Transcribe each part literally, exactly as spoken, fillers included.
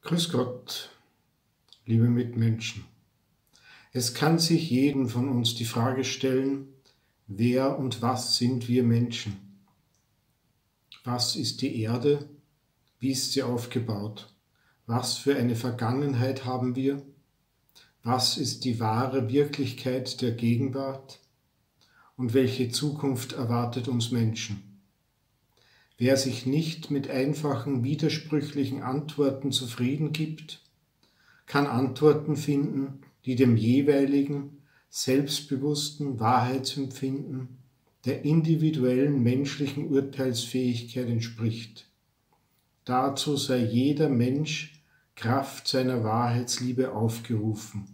Grüß Gott, liebe Mitmenschen. Es kann sich jeden von uns die Frage stellen, wer und was sind wir Menschen? Was ist die Erde? Wie ist sie aufgebaut? Was für eine Vergangenheit haben wir? Was ist die wahre Wirklichkeit der Gegenwart? Und welche Zukunft erwartet uns Menschen? Wer sich nicht mit einfachen, widersprüchlichen Antworten zufrieden gibt, kann Antworten finden, die dem jeweiligen, selbstbewussten Wahrheitsempfinden der individuellen menschlichen Urteilsfähigkeit entspricht. Dazu sei jeder Mensch Kraft seiner Wahrheitsliebe aufgerufen.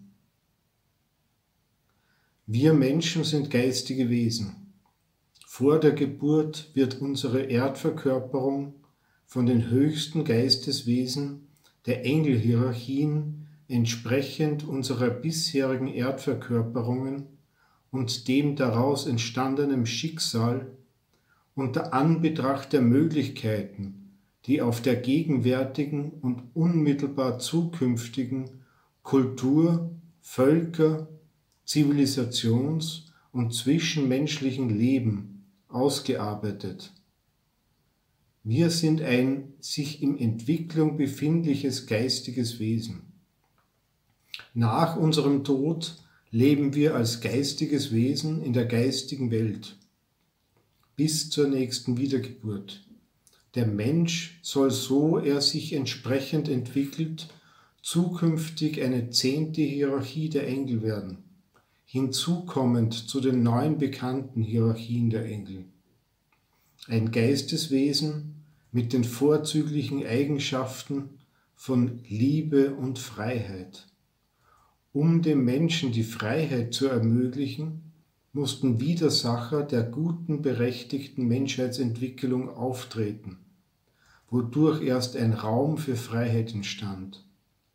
Wir Menschen sind geistige Wesen. Vor der Geburt wird unsere Erdverkörperung von den höchsten Geisteswesen der Engelhierarchien entsprechend unserer bisherigen Erdverkörperungen und dem daraus entstandenen Schicksal unter Anbetracht der Möglichkeiten, die auf der gegenwärtigen und unmittelbar zukünftigen Kultur-, Völker-, Zivilisations- und zwischenmenschlichen Leben ausgearbeitet. Wir sind ein sich in Entwicklung befindliches geistiges Wesen. Nach unserem Tod leben wir als geistiges Wesen in der geistigen Welt bis zur nächsten Wiedergeburt. Der Mensch soll, so er sich entsprechend entwickelt, zukünftig eine zehnte Hierarchie der Engel werden, hinzukommend zu den neun bekannten Hierarchien der Engel. Ein Geisteswesen mit den vorzüglichen Eigenschaften von Liebe und Freiheit. Um dem Menschen die Freiheit zu ermöglichen, mussten Widersacher der guten, berechtigten Menschheitsentwicklung auftreten, wodurch erst ein Raum für Freiheit entstand.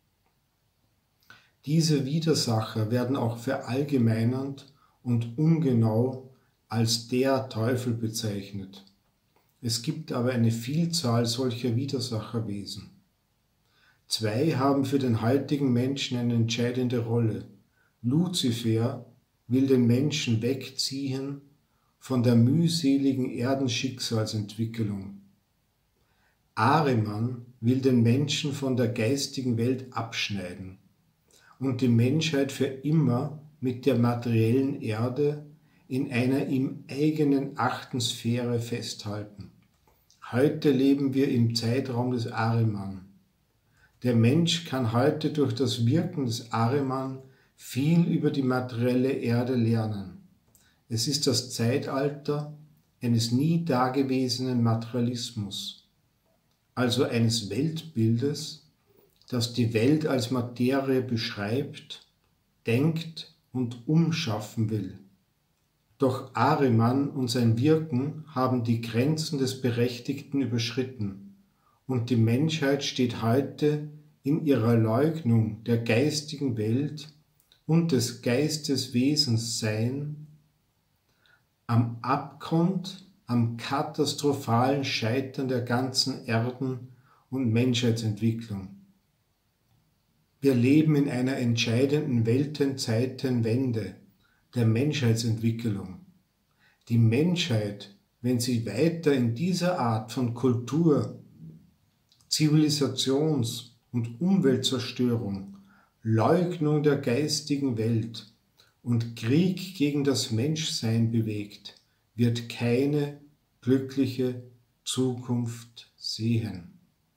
Diese Widersacher werden auch verallgemeinernd und ungenau als der Teufel bezeichnet. Es gibt aber eine Vielzahl solcher Widersacherwesen. Zwei haben für den heutigen Menschen eine entscheidende Rolle. Luzifer will den Menschen wegziehen von der mühseligen Erdenschicksalsentwicklung. Ahriman will den Menschen von der geistigen Welt abschneiden und die Menschheit für immer mit der materiellen Erde in einer ihm eigenen achten Sphäre festhalten. Heute leben wir im Zeitraum des Ahriman. Der Mensch kann heute durch das Wirken des Ahriman viel über die materielle Erde lernen. Es ist das Zeitalter eines nie dagewesenen Materialismus, also eines Weltbildes, das die Welt als Materie beschreibt, denkt und umschaffen will. Doch Ahriman und sein Wirken haben die Grenzen des Berechtigten überschritten und die Menschheit steht heute in ihrer Leugnung der geistigen Welt und des Geisteswesenssein am Abgrund, am katastrophalen Scheitern der ganzen Erden- und Menschheitsentwicklung. Wir leben in einer entscheidenden Weltenzeitenwende der Menschheitsentwicklung. Die Menschheit, wenn sie weiter in dieser Art von Kultur, Zivilisations- und Umweltzerstörung, Leugnung der geistigen Welt und Krieg gegen das Menschsein bewegt, wird keine glückliche Zukunft sehen.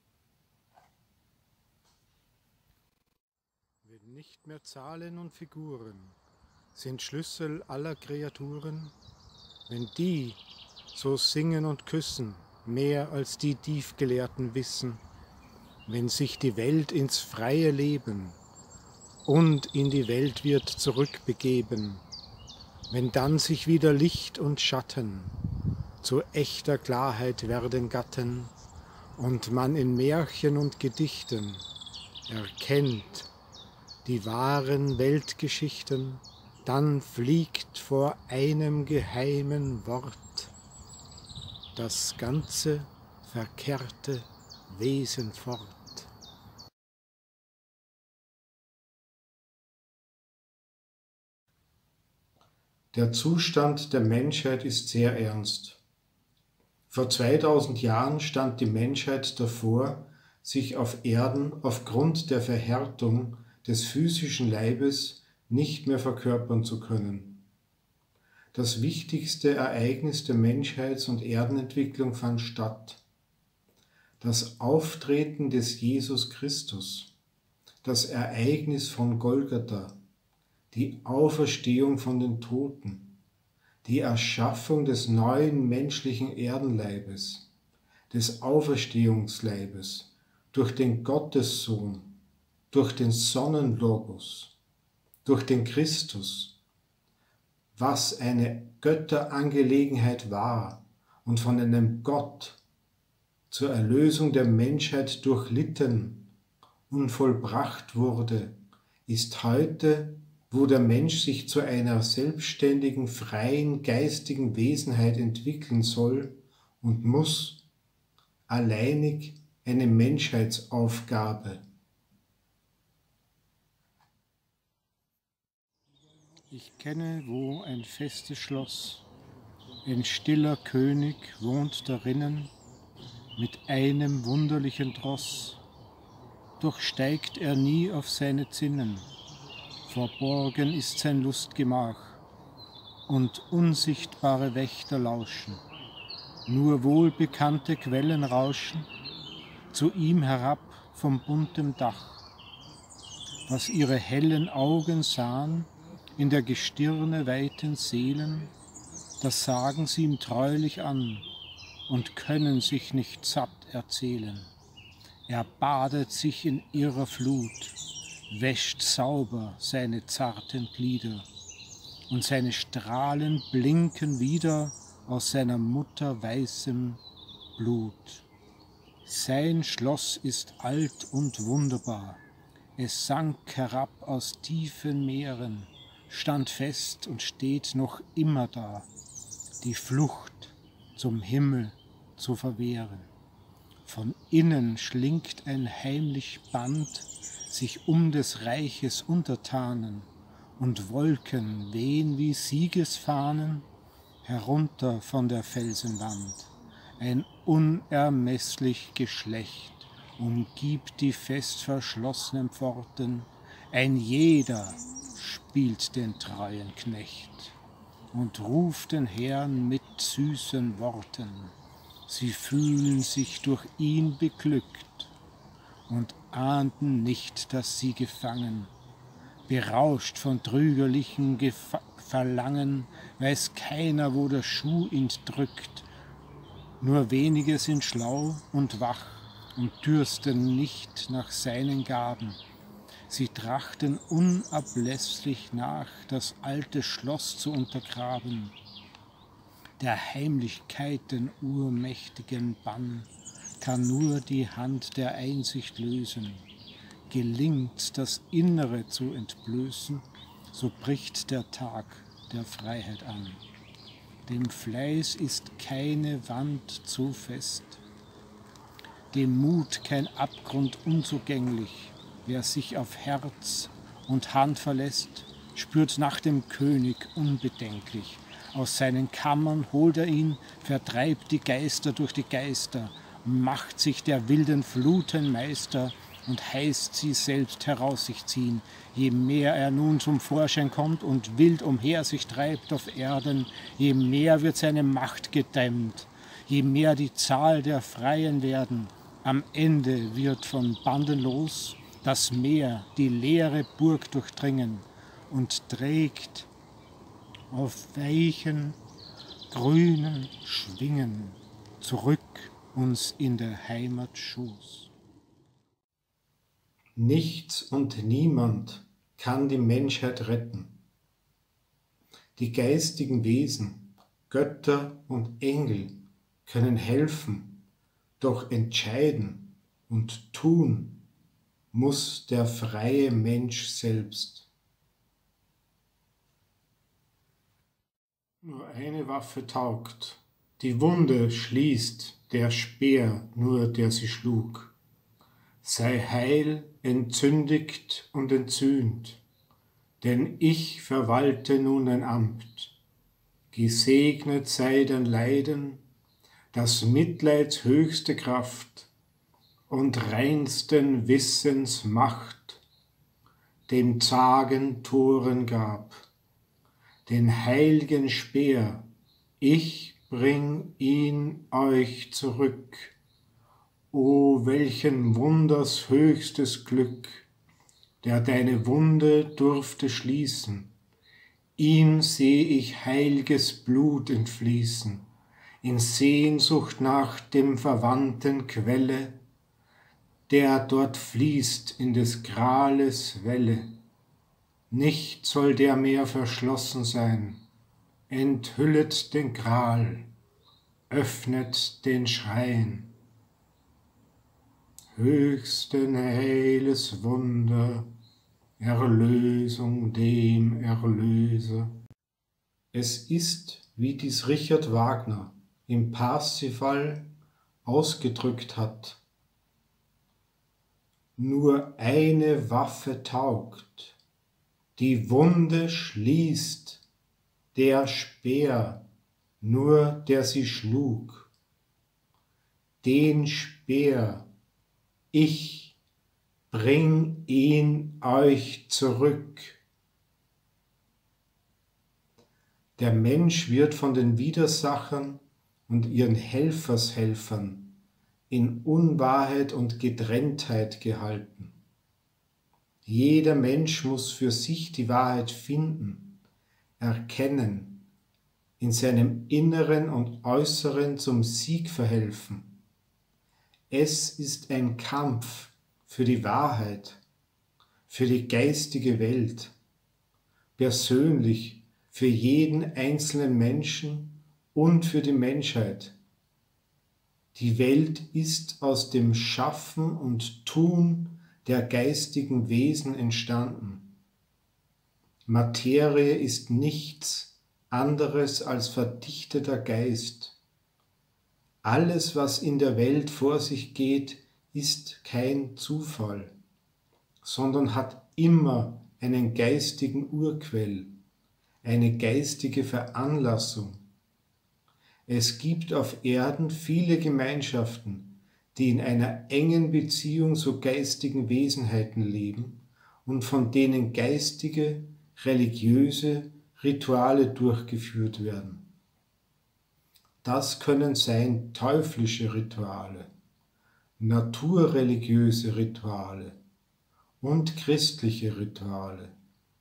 Wenn nicht mehr Zahlen und Figuren sind Schlüssel aller Kreaturen, wenn die so singen und küssen, mehr als die Tiefgelehrten wissen, wenn sich die Welt ins freie Leben und in die Welt wird zurückbegeben, wenn dann sich wieder Licht und Schatten zu echter Klarheit werden gatten und man in Märchen und Gedichten erkennt die wahren Weltgeschichten, dann fliegt vor einem geheimen Wort das ganze verkehrte Wesen fort. Der Zustand der Menschheit ist sehr ernst. Vor zweitausend Jahren stand die Menschheit davor, sich auf Erden aufgrund der Verhärtung des physischen Leibes nicht mehr verkörpern zu können. Das wichtigste Ereignis der Menschheits- und Erdenentwicklung fand statt. Das Auftreten des Jesus Christus, das Ereignis von Golgatha, die Auferstehung von den Toten, die Erschaffung des neuen menschlichen Erdenleibes, des Auferstehungsleibes durch den Gottessohn, durch den Sonnenlogos, durch den Christus, was eine Götterangelegenheit war und von einem Gott zur Erlösung der Menschheit durchlitten und vollbracht wurde, ist heute, wo der Mensch sich zu einer selbstständigen, freien, geistigen Wesenheit entwickeln soll und muss, alleinig eine Menschheitsaufgabe. Ich kenne wo ein festes Schloss, ein stiller König wohnt darinnen, mit einem wunderlichen Tross, doch steigt er nie auf seine Zinnen, verborgen ist sein Lustgemach, und unsichtbare Wächter lauschen, nur wohlbekannte Quellen rauschen zu ihm herab vom buntem Dach. Was ihre hellen Augen sahen in der Gestirne weiten Seelen, das sagen sie ihm treulich an und können sich nicht satt erzählen. Er badet sich in ihrer Flut, wäscht sauber seine zarten Glieder, und seine Strahlen blinken wieder aus seiner Mutter weißem Blut. Sein Schloss ist alt und wunderbar, es sank herab aus tiefen Meeren, stand fest und steht noch immer da, die Flucht zum Himmel zu verwehren. Von innen schlingt ein heimlich Band sich um des Reiches Untertanen, und Wolken wehen wie Siegesfahnen herunter von der Felsenwand. Ein unermesslich Geschlecht umgibt die fest verschlossenen Pforten, ein jeder spielt den treuen Knecht und ruft den Herrn mit süßen Worten. Sie fühlen sich durch ihn beglückt und ahnten nicht, dass sie gefangen, berauscht von trügerlichem Gef- Verlangen, weiß keiner, wo der Schuh ihn drückt. Nur wenige sind schlau und wach und dürsten nicht nach seinen Gaben. Sie trachten unablässlich nach, das alte Schloss zu untergraben. Der Heimlichkeiten urmächtigen Bann kann nur die Hand der Einsicht lösen. Gelingt das Innere zu entblößen, so bricht der Tag der Freiheit an. Dem Fleiß ist keine Wand zu fest, dem Mut kein Abgrund unzugänglich. Wer sich auf Herz und Hand verlässt, spürt nach dem König unbedenklich. Aus seinen Kammern holt er ihn, vertreibt die Geister durch die Geister, macht sich der wilden Fluten Meister und heißt sie selbst heraus sich ziehen. Je mehr er nun zum Vorschein kommt und wild umher sich treibt auf Erden, je mehr wird seine Macht gedämmt, je mehr die Zahl der Freien werden. Am Ende wird von Banden los das Meer die leere Burg durchdringen und trägt auf weichen, grünen Schwingen zurück uns in der Heimat Schoß. Nichts und niemand kann die Menschheit retten. Die geistigen Wesen, Götter und Engel können helfen, doch entscheiden und tun muss der freie Mensch selbst. Nur eine Waffe taugt, die Wunde schließt der Speer nur, der sie schlug. Sei heil, entzündigt und entzünd, denn ich verwalte nun ein Amt, Gesegnet sei dein Leiden, das Mitleids höchste Kraft und reinsten Wissens Macht dem zagen Toren gab. Den heilgen Speer, ich bring ihn euch zurück. O welchen Wunders höchstes Glück, der deine Wunde durfte schließen. Ihm seh ich heilges Blut entfließen, in Sehnsucht nach dem verwandten Quelle, der dort fließt in des Grales Welle. Nicht soll der mehr verschlossen sein, enthüllet den Gral, öffnet den Schrein. Höchsten heiles Wunder, Erlösung dem Erlöser. Es ist, wie dies Richard Wagner im Parsifal ausgedrückt hat: Nur eine Waffe taugt, die Wunde schließt, der Speer, nur der sie schlug. Den Speer, ich bring ihn euch zurück. Der Mensch wird von den Widersachern und ihren Helfershelfern in Unwahrheit und Getrenntheit gehalten. Jeder Mensch muss für sich die Wahrheit finden, erkennen, in seinem Inneren und Äußeren zum Sieg verhelfen. Es ist ein Kampf für die Wahrheit, für die geistige Welt, persönlich für jeden einzelnen Menschen und für die Menschheit. Die Welt ist aus dem Schaffen und Tun der geistigen Wesen entstanden. Materie ist nichts anderes als verdichteter Geist. Alles, was in der Welt vor sich geht, ist kein Zufall, sondern hat immer einen geistigen Urquell, eine geistige Veranlassung. Es gibt auf Erden viele Gemeinschaften, die in einer engen Beziehung zu geistigen Wesenheiten leben und von denen geistige, religiöse Rituale durchgeführt werden. Das können sein teuflische Rituale, naturreligiöse Rituale und christliche Rituale.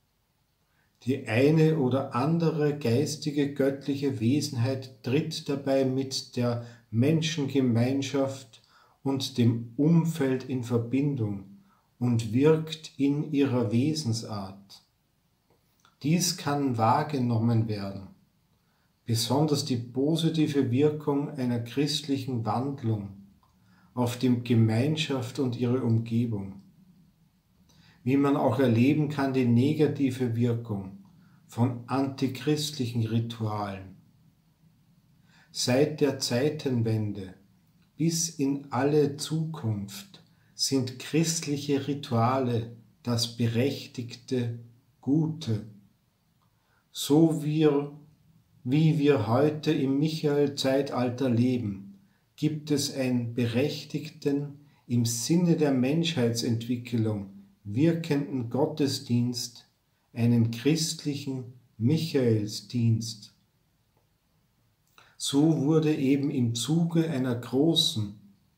Die eine oder andere geistige göttliche Wesenheit tritt dabei mit der Menschengemeinschaft und dem Umfeld in Verbindung und wirkt in ihrer Wesensart. Dies kann wahrgenommen werden, besonders die positive Wirkung einer christlichen Wandlung auf die Gemeinschaft und ihre Umgebung. Wie man auch erleben kann, die negative Wirkung von antichristlichen Ritualen. Seit der Zeitenwende bis in alle Zukunft sind christliche Rituale das berechtigte Gute. So wir, wie wir heute im Michael-Zeitalter leben, gibt es einen berechtigten, im Sinne der Menschheitsentwicklung wirkenden Gottesdienst, einen christlichen Michaelsdienst. So wurde eben im Zuge einer großen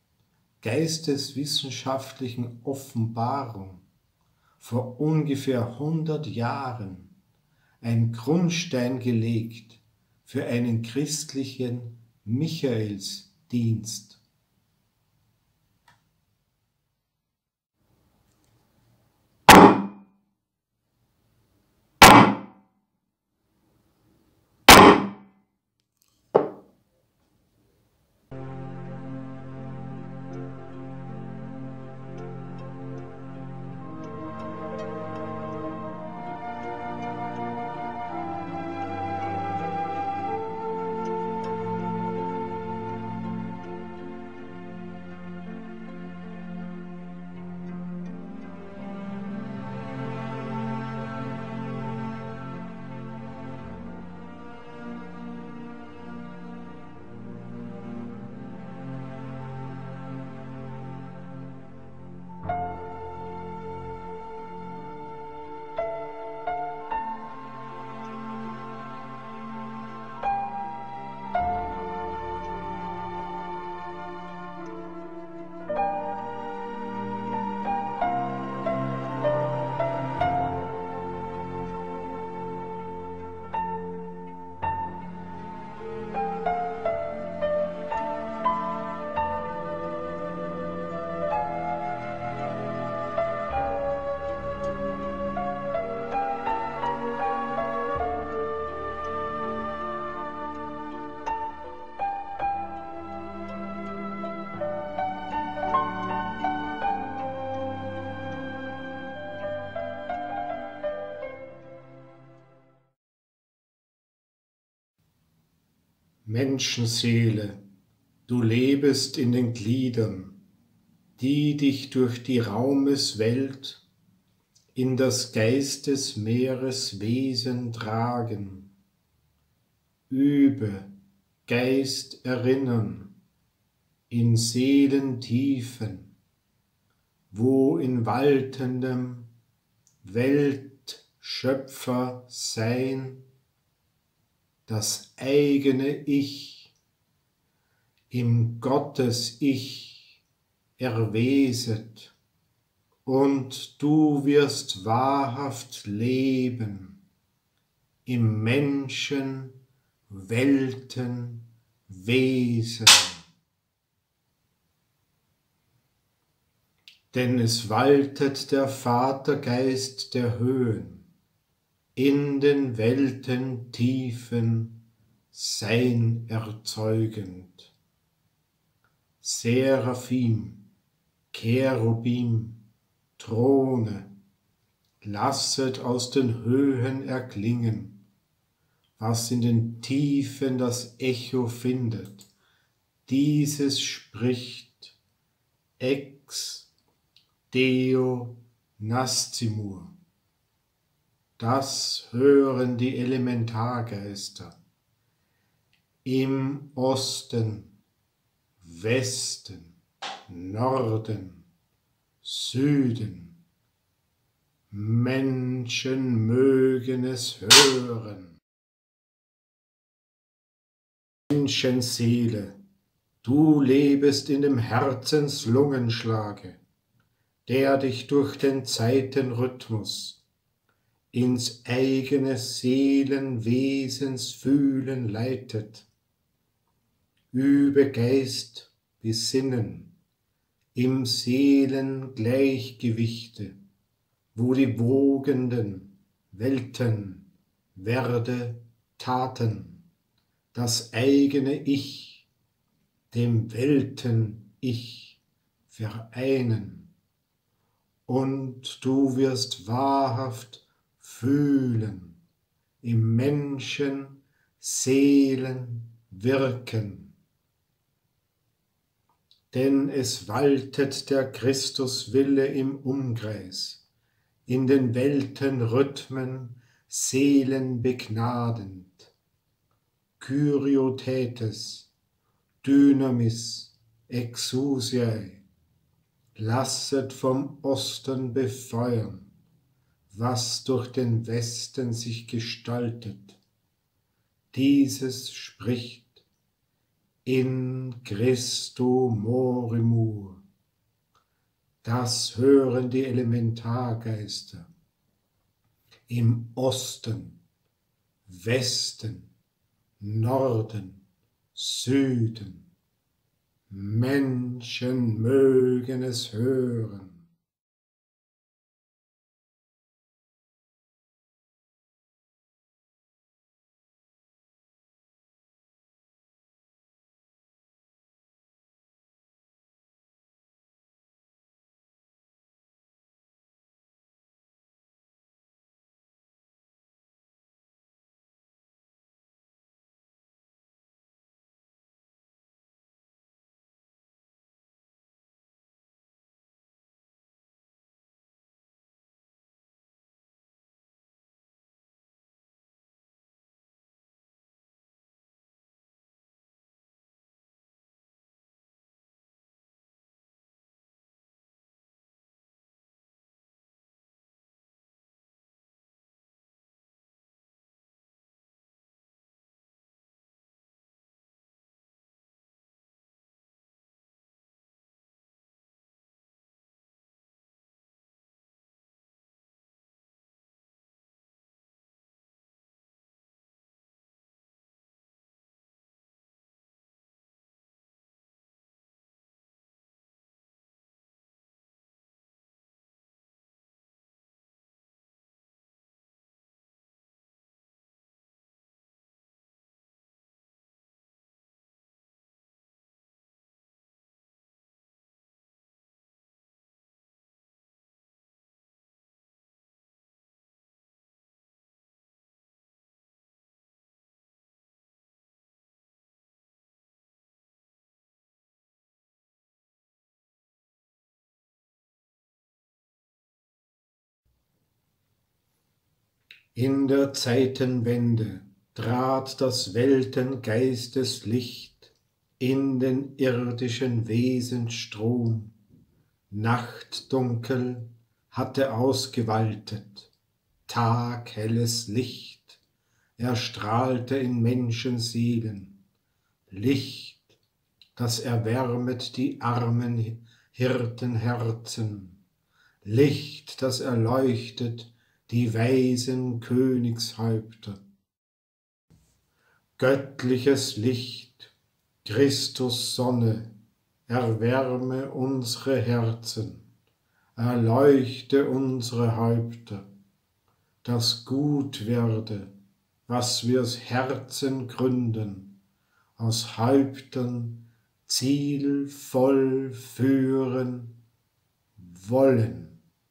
geisteswissenschaftlichen Offenbarung vor ungefähr hundert Jahren ein Grundstein gelegt für einen christlichen Michaelsdienst. Menschenseele, du lebest in den Gliedern, die dich durch die Raumeswelt in das Geistesmeeres Wesen tragen. Übe Geist erinnern in Seelentiefen, wo in waltendem Weltschöpfersein das eigene Ich im Gottes-Ich erweset, und du wirst wahrhaft leben im Menschen, Welten, Wesen. Denn es waltet der Vatergeist der Höhen, in den Welten Tiefen Sein erzeugend. Seraphim, Cherubim, Throne, lasset aus den Höhen erklingen, was in den Tiefen das Echo findet. Dieses spricht Ex Deo Nascimur. Das hören die Elementargeister im Osten, Westen, Norden, Süden. Menschen mögen es hören. Menschenseele, du lebest in dem Herzenslungenschlage, der dich durch den Zeitenrhythmus ins eigene Seelenwesensfühlen leitet. Übe Geist besinnen im Seelengleichgewichte, wo die wogenden Welten werde Taten, das eigene Ich dem Welten-Ich vereinen, und du wirst wahrhaft fühlen, im Menschen Seelen wirken. Denn es waltet der Christuswille im Umkreis, in den Weltenrhythmen Seelen begnadend. Kyriothetes, Dynamis, Exousiae, lasset vom Osten befeuern, was durch den Westen sich gestaltet. Dieses spricht in Christo Morimur. Das hören die Elementargeister im Osten, Westen, Norden, Süden. Menschen mögen es hören. In der Zeitenwende trat das Weltengeisteslicht in den irdischen Wesensstrom. Nachtdunkel hatte ausgewaltet, taghelles Licht erstrahlte in Menschenseelen, Licht, das erwärmet die armen Hirtenherzen, Licht, das erleuchtet die weisen Königshäupter. Göttliches Licht, Christus Sonne, erwärme unsere Herzen, erleuchte unsere Häupter, dass gut werde, was wir's Herzen gründen, aus Häuptern zielvoll führen wollen.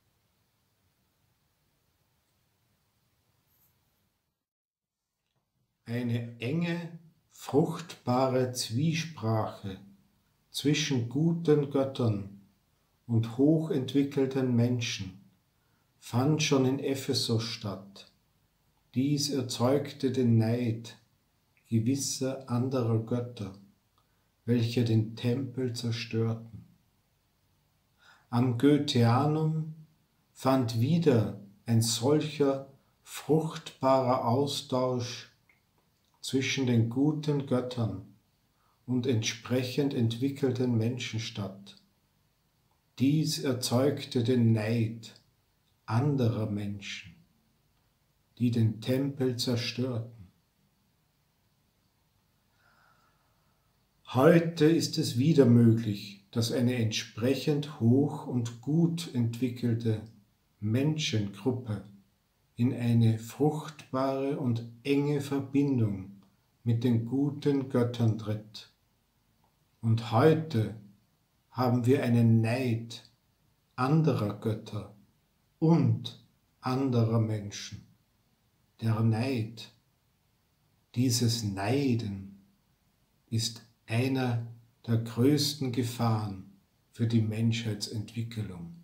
Eine enge, fruchtbare Zwiesprache zwischen guten Göttern und hochentwickelten Menschen fand schon in Ephesus statt. Dies erzeugte den Neid gewisser anderer Götter, welche den Tempel zerstörten. Am Goetheanum fand wieder ein solcher fruchtbarer Austausch zwischen den guten Göttern und entsprechend entwickelten Menschen statt. Dies erzeugte den Neid anderer Menschen, die den Tempel zerstörten. Heute ist es wieder möglich, dass eine entsprechend hoch und gut entwickelte Menschengruppe in eine fruchtbare und enge Verbindung mit den guten Göttern tritt. Und heute haben wir einen Neid anderer Götter und anderer Menschen. Der Neid, dieses Neiden ist einer der größten Gefahren für die Menschheitsentwicklung.